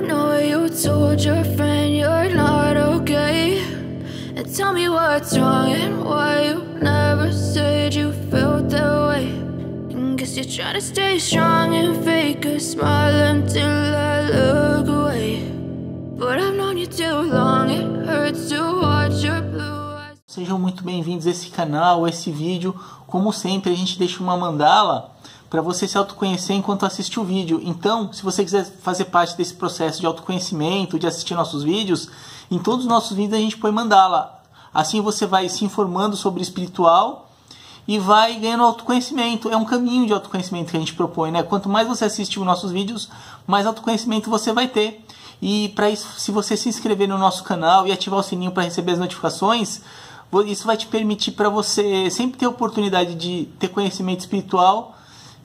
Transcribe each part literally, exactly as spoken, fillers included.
know you told your friend you're not okay, and tell me what's wrong and why you never said you felt that way. And guess you're trying to stay strong and fake a smile until I look away. But I've known you too long, it hurts to watch your blue eyes. Sejam muito bem-vindos a esse canal, a esse vídeo. Como sempre, a gente deixa uma mandala para você se autoconhecer enquanto assiste o vídeo. Então, se você quiser fazer parte desse processo de autoconhecimento, de assistir nossos vídeos, em todos os nossos vídeos a gente põe mandala. Assim você vai se informando sobre o espiritual e vai ganhando autoconhecimento. É um caminho de autoconhecimento que a gente propõe, né? Quanto mais você assiste os nossos vídeos, mais autoconhecimento você vai ter. E para isso, se você se inscrever no nosso canal e ativar o sininho para receber as notificações, isso vai te permitir para você sempre ter a oportunidade de ter conhecimento espiritual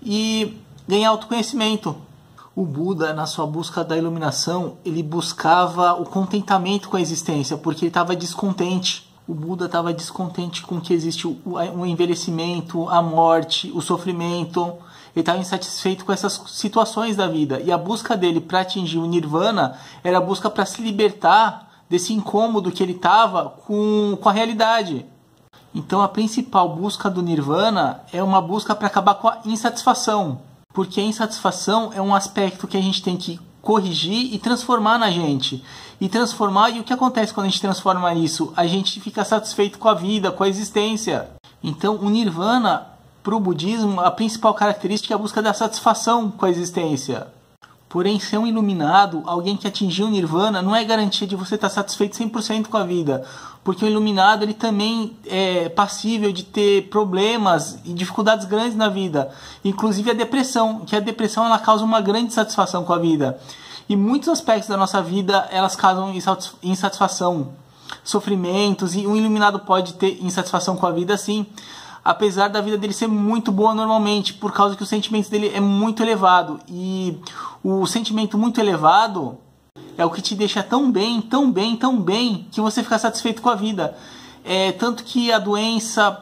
e ganhar autoconhecimento. O Buda, na sua busca da iluminação, ele buscava o contentamento com a existência, porque ele estava descontente. O Buda estava descontente com que existe o envelhecimento, a morte, o sofrimento. Ele estava insatisfeito com essas situações da vida. E a busca dele para atingir o Nirvana era a busca para se libertar desse incômodo que ele estava com, com a realidade. Então a principal busca do Nirvana é uma busca para acabar com a insatisfação. Porque a insatisfação é um aspecto que a gente tem que corrigir e transformar na gente. E transformar, e o que acontece quando a gente transforma isso? A gente fica satisfeito com a vida, com a existência. Então o Nirvana, para o budismo, a principal característica é a busca da satisfação com a existência. Porém, ser um iluminado, alguém que atingiu o Nirvana, não é garantia de você estar satisfeito cem por cento com a vida. Porque o iluminado ele também é passível de ter problemas e dificuldades grandes na vida. Inclusive a depressão, que a depressão ela causa uma grande insatisfação com a vida. E muitos aspectos da nossa vida elas causam insatisfação, sofrimentos, e um iluminado pode ter insatisfação com a vida sim. Apesar da vida dele ser muito boa normalmente, por causa que o sentimento dele é muito elevado. E o sentimento muito elevado é o que te deixa tão bem, tão bem, tão bem, que você fica satisfeito com a vida. É, tanto que a doença,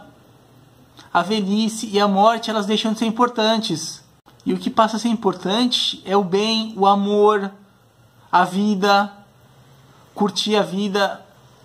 a velhice e a morte, elas deixam de ser importantes. E o que passa a ser importante é o bem, o amor, a vida, curtir a vida.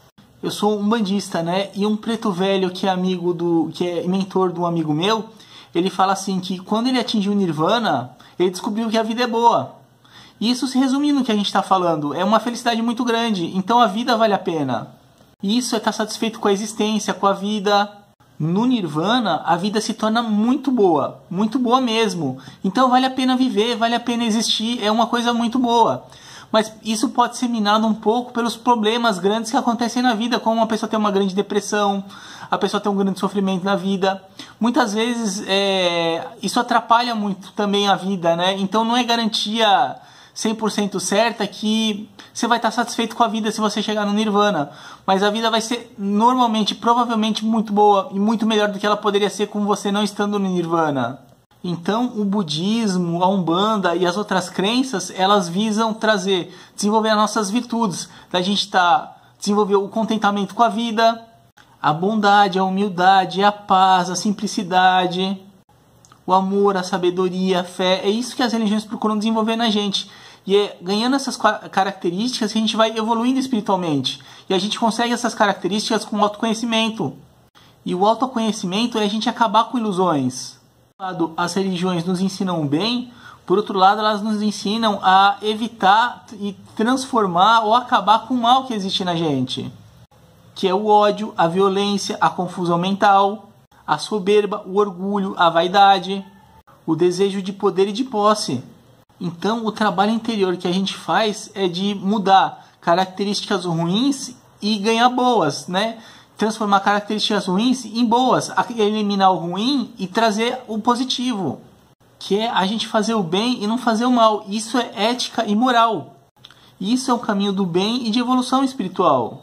Eu sou um bandista, né? E um preto velho que é amigo do, que é mentor de um amigo meu, ele fala assim que quando ele atingiu o Nirvana, ele descobriu que a vida é boa. E isso se resume no que a gente está falando. É uma felicidade muito grande. Então a vida vale a pena. E isso é estar satisfeito com a existência, com a vida. No Nirvana, a vida se torna muito boa. Muito boa mesmo. Então vale a pena viver, vale a pena existir. É uma coisa muito boa. Mas isso pode ser minado um pouco pelos problemas grandes que acontecem na vida, como uma pessoa ter uma grande depressão, a pessoa ter um grande sofrimento na vida. Muitas vezes é, isso atrapalha muito também a vida, né? Então não é garantia cem por cento certa que você vai estar satisfeito com a vida se você chegar no Nirvana. Mas a vida vai ser normalmente, provavelmente muito boa e muito melhor do que ela poderia ser com você não estando no Nirvana. Então o budismo, a umbanda e as outras crenças, elas visam trazer, desenvolver as nossas virtudes. Da gente tá, desenvolver o contentamento com a vida, a bondade, a humildade, a paz, a simplicidade, o amor, a sabedoria, a fé. É isso que as religiões procuram desenvolver na gente. E é ganhando essas características que a gente vai evoluindo espiritualmente. E a gente consegue essas características com o autoconhecimento. E o autoconhecimento é a gente acabar com ilusões. As religiões nos ensinam o bem, por outro lado elas nos ensinam a evitar e transformar ou acabar com o mal que existe na gente, que é o ódio, a violência, a confusão mental, a soberba, o orgulho, a vaidade, o desejo de poder e de posse. Então o trabalho interior que a gente faz é de mudar características ruins e ganhar boas, né? Transformar características ruins em boas, eliminar o ruim e trazer o positivo, que é a gente fazer o bem e não fazer o mal. Isso é ética e moral. Isso é o caminho do bem e de evolução espiritual.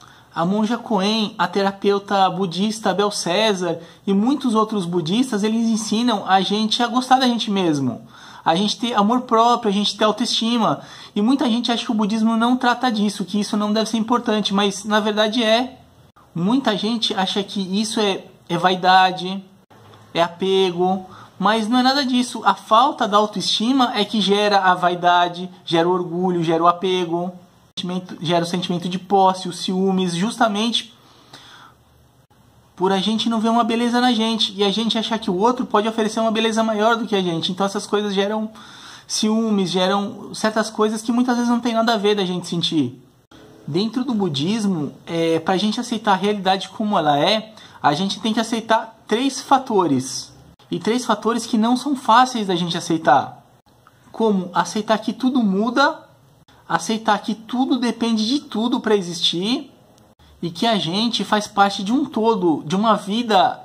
A monja Coen, a terapeuta budista Abel César e muitos outros budistas, eles ensinam a gente a gostar da gente mesmo, a gente ter amor próprio, a gente ter autoestima. E muita gente acha que o budismo não trata disso, que isso não deve ser importante, mas na verdade é. Muita gente acha que isso é, é vaidade, é apego, Mas não é nada disso. A falta da autoestima é que gera a vaidade, gera o orgulho, gera o apego, gera o sentimento de posse, os ciúmes, justamente por a gente não ver uma beleza na gente e a gente achar que o outro pode oferecer uma beleza maior do que a gente. Então essas coisas geram ciúmes, geram certas coisas que muitas vezes não tem nada a ver da gente sentir. Dentro do budismo, é, para a gente aceitar a realidade como ela é, a gente tem que aceitar três fatores. E três fatores que não são fáceis da gente aceitar. Como aceitar que tudo muda, aceitar que tudo depende de tudo para existir, e que a gente faz parte de um todo, de uma vida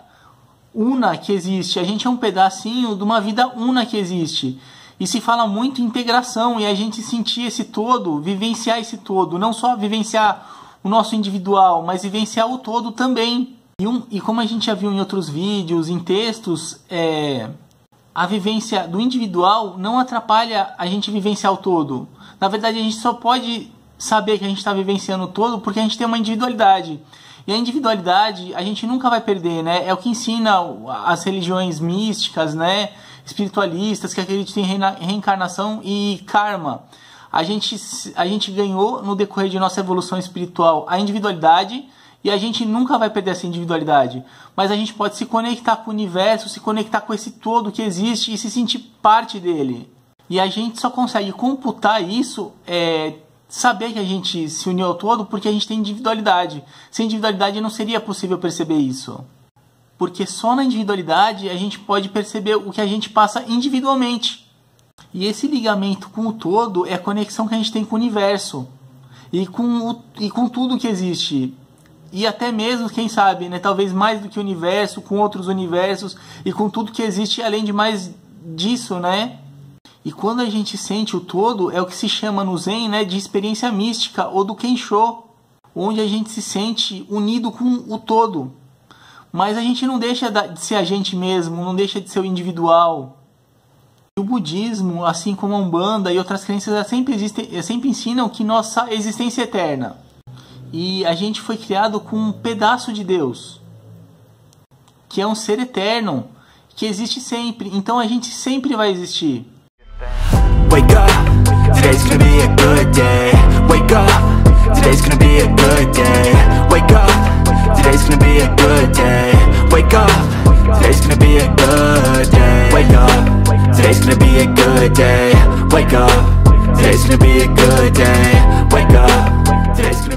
una que existe. A gente é um pedacinho de uma vida una que existe. E se fala muito em integração, e a gente sentir esse todo, vivenciar esse todo. Não só vivenciar o nosso individual, mas vivenciar o todo também. E, um, e como a gente já viu em outros vídeos, em textos, é, a vivência do individual não atrapalha a gente vivenciar o todo. Na verdade, a gente só pode saber que a gente está vivenciando o todo porque a gente tem uma individualidade. E a individualidade a gente nunca vai perder, né? É o que ensina as religiões místicas, né? Espiritualistas que acreditam em reencarnação e karma. A gente, a gente ganhou no decorrer de nossa evolução espiritual a individualidade e a gente nunca vai perder essa individualidade. Mas a gente pode se conectar com o universo, se conectar com esse todo que existe e se sentir parte dele. E a gente só consegue computar isso, é, saber que a gente se uniu ao todo porque a gente tem individualidade. Sem individualidade não seria possível perceber isso. Porque só na individualidade a gente pode perceber o que a gente passa individualmente. E esse ligamento com o todo é a conexão que a gente tem com o universo. E com, o, e com tudo que existe. E até mesmo, quem sabe, né, talvez mais do que o universo, com outros universos. E com tudo que existe além de mais disso, né? E quando a gente sente o todo, é o que se chama no Zen, né, de experiência mística ou do Kensho, onde a gente se sente unido com o todo. Mas a gente não deixa de ser a gente mesmo, não deixa de ser o individual. O budismo, assim como a Umbanda e outras crenças, sempre, existem, sempre ensinam que nossa existência é eterna. E a gente foi criado com um pedaço de Deus, que é um ser eterno, que existe sempre. Então a gente sempre vai existir. Wake up, today's gonna be a good day. Wake up, today's gonna be a good day. Wake up, today's gonna be a good day. Wake up, today's gonna be a good day. Wake up, today's gonna be a good day. Wake up, today's gonna be a good day. Wake up, today's gonna